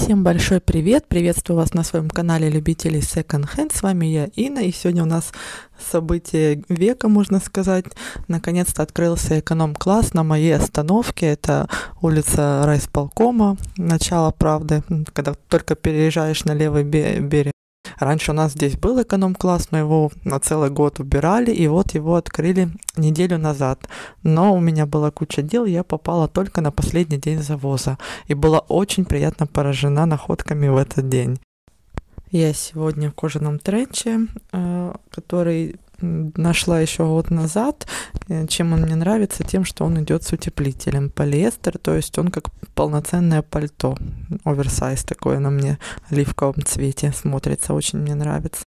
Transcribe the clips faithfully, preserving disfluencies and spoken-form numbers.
Всем большой привет! Приветствую вас на своем канале любителей Second Hand. С вами я, Инна, и сегодня у нас событие века, можно сказать. Наконец-то открылся эконом-класс на моей остановке. Это улица райисполкома, начало правды, когда только переезжаешь на левый берег. Раньше у нас здесь был эконом-класс, но его на целый год убирали, и вот его открыли неделю назад. Но у меня была куча дел, я попала только на последний день завоза, и была очень приятно поражена находками в этот день. Я сегодня в кожаном тренче, который нашла еще год назад. Чем он мне нравится? Тем, что он идет с утеплителем. Полиэстер, то есть он как полноценное пальто. Оверсайз такое на мне в оливковом цвете смотрится. Очень мне нравится.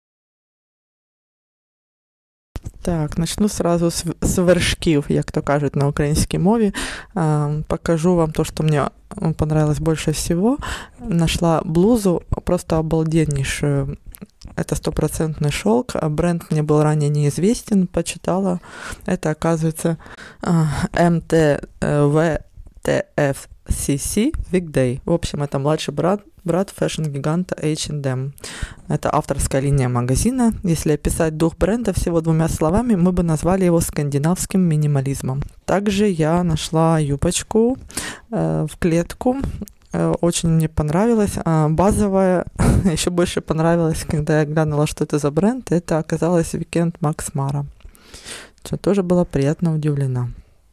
Так, начну сразу с, с вершків, як то кажуть на українській мові. Э, покажу вам то, что мне понравилось больше всего. Нашла блузу просто обалденнейшую. Это стопроцентный шелк. Бренд мне был ранее неизвестен, почитала. Это, оказывается, эм тэ вэ тэ эф си си Weekday. В общем, это младший брат, брат фэшн-гиганта эйч энд эм. Это авторская линия магазина. Если описать дух бренда всего двумя словами, мы бы назвали его скандинавским минимализмом. Также я нашла юбочку э, в клетку. Очень мне понравилось. Базовая, еще больше понравилось, когда я глянула, что это за бренд. Это оказалось Weekend Max Mara. Что тоже была приятно удивлена.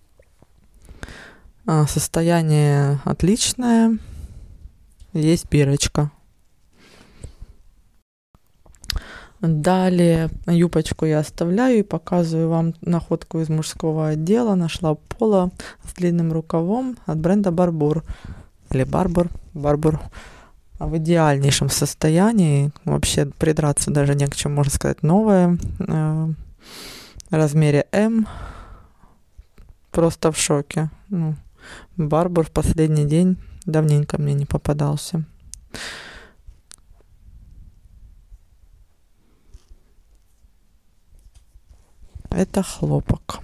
Состояние отличное. Есть бирочка. Далее юбочку я оставляю и показываю вам находку из мужского отдела. Нашла поло с длинным рукавом от бренда Barbour. Или Барбор, Барбор, в идеальнейшем состоянии. Вообще придраться даже не к чему, можно сказать, новое. В размере М. Просто в шоке. Ну, Барбор в последний день давненько мне не попадался. Это хлопок.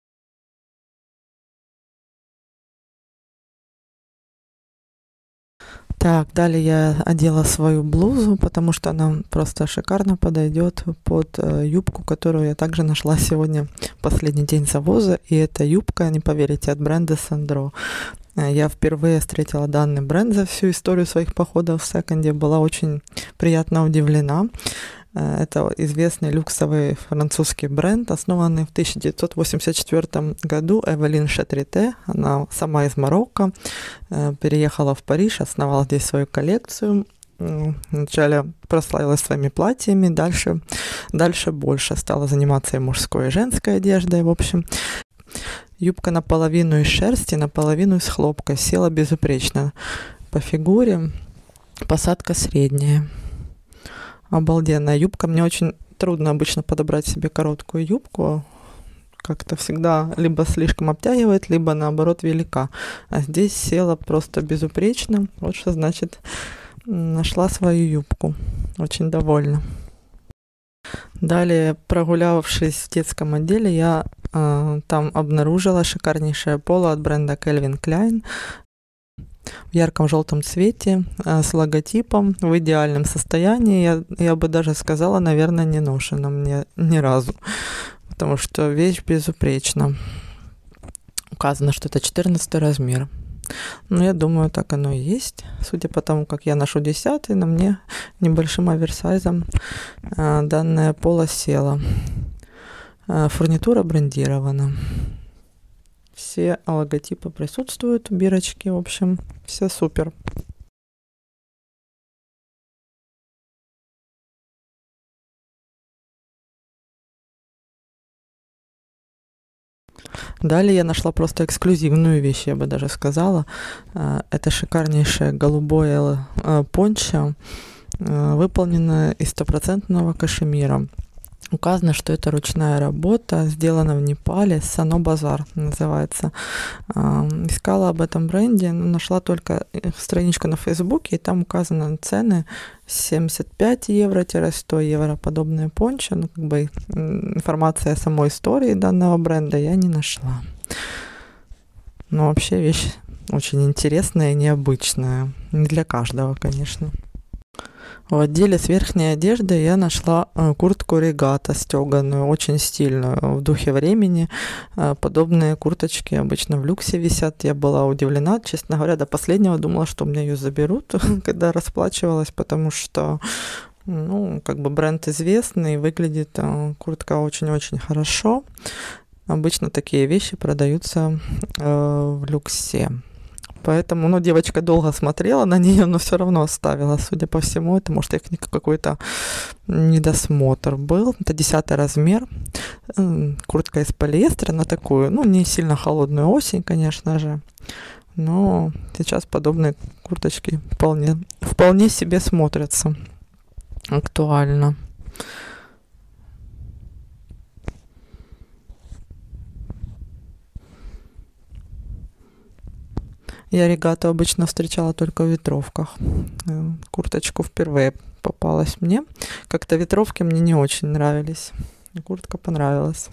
Так, далее я одела свою блузу, потому что она просто шикарно подойдет под э, юбку, которую я также нашла сегодня в последний день завоза. И эта юбка, не поверите, от бренда Sandro. Я впервые встретила данный бренд за всю историю своих походов в секонде, была очень приятно удивлена. Это известный люксовый французский бренд, основанный в тысяча девятьсот восемьдесят четвёртом году Эвелин Шатрите. Она сама из Марокко, переехала в Париж, основала здесь свою коллекцию. Вначале прославилась своими платьями, дальше, дальше больше стала заниматься и мужской, и женской одеждой, в общем. Юбка наполовину из шерсти, наполовину из хлопка, села безупречно. По фигуре посадка средняя. Обалденная юбка. Мне очень трудно обычно подобрать себе короткую юбку. Как-то всегда либо слишком обтягивает, либо наоборот велика. А здесь села просто безупречно. Вот что значит нашла свою юбку. Очень довольна. Далее, прогулявшись в детском отделе, я э, там обнаружила шикарнейшее поло от бренда Calvin Klein. В ярком желтом цвете, с логотипом, в идеальном состоянии. Я, я бы даже сказала, наверное, не ношена мне ни разу, потому что вещь безупречна. Указано, что это четырнадцатый размер. Но я думаю, так оно и есть. Судя по тому, как я ношу десятый, на мне небольшим оверсайзом данное поло село. Фурнитура брендирована. Все логотипы присутствуют, бирочки, в общем, все супер. Далее я нашла просто эксклюзивную вещь, я бы даже сказала. Это шикарнейшее голубое пончо, выполненное из стопроцентного кашемира. Указано, что это ручная работа, сделана в Непале, Сано Базар называется. Искала об этом бренде, но нашла только страничку на Фейсбуке, и там указаны цены семьдесят пять евро - сто евро. Подобные пончо, ну, как бы информация о самой истории данного бренда я не нашла. Но вообще вещь очень интересная и необычная. Не для каждого, конечно. В отделе с верхней одеждой я нашла куртку регата стёганую, очень стильную, в духе времени. Подобные курточки обычно в люксе висят. Я была удивлена, честно говоря, до последнего думала, что у меня ее заберут, когда расплачивалась, потому что, ну, как бы бренд известный, выглядит куртка очень-очень хорошо. Обычно такие вещи продаются э, в люксе. Поэтому, ну, девочка долго смотрела на нее, но все равно оставила. Судя по всему, это, может, какой-то недосмотр был. Это десятый размер. Куртка из полиэстера на такую, ну, не сильно холодную осень, конечно же. Но сейчас подобные курточки вполне, вполне себе смотрятся. Актуально. Я регату обычно встречала только в ветровках. Курточку впервые попалась мне. Как-то ветровки мне не очень нравились. Куртка понравилась.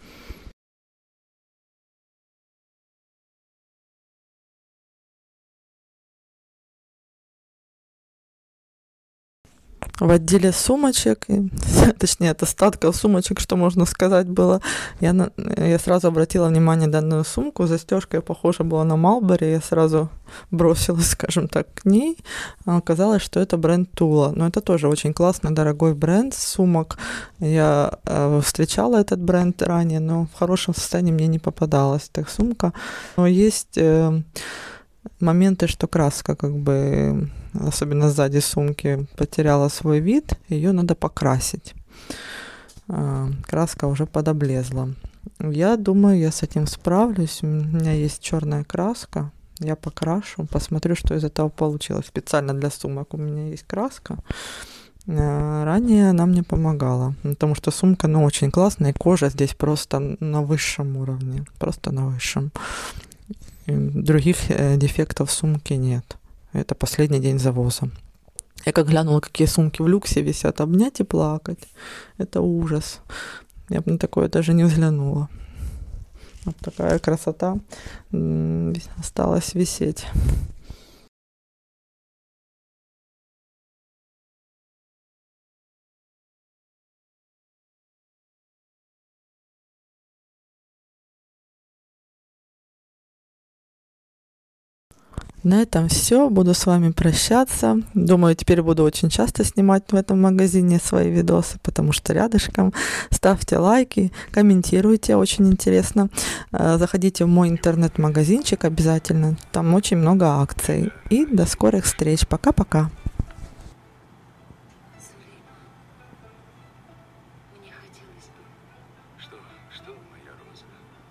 В отделе сумочек, точнее от остатков сумочек, что можно сказать было, я, на, я сразу обратила внимание на данную сумку, застежка похожа была на Малбери, я сразу бросилась, скажем так, к ней, а оказалось, что это бренд Тула, но это тоже очень классный, дорогой бренд сумок, я э, встречала этот бренд ранее, но в хорошем состоянии мне не попадалась эта сумка, но есть... Э, моменты, что краска, как бы, особенно сзади сумки, потеряла свой вид, ее надо покрасить. Краска уже подоблезла. Я думаю, я с этим справлюсь. У меня есть черная краска. Я покрашу, посмотрю, что из этого получилось. Специально для сумок у меня есть краска. Ранее она мне помогала, потому что сумка, ну, очень классная, и кожа здесь просто на высшем уровне, просто на высшем. Других э, дефектов в сумке нет. Это последний день завоза. Я как глянула, какие сумки в люксе висят, обнять и плакать. Это ужас. Я бы на такое даже не взглянула. Вот такая красота м- осталась висеть. На этом все. Буду с вами прощаться. Думаю, теперь буду очень часто снимать в этом магазине свои видосы, потому что рядышком. Ставьте лайки, комментируйте, очень интересно. Заходите в мой интернет-магазинчик обязательно. Там очень много акций. И до скорых встреч. Пока-пока. Мне хотелось бы. Что, что, моя роза?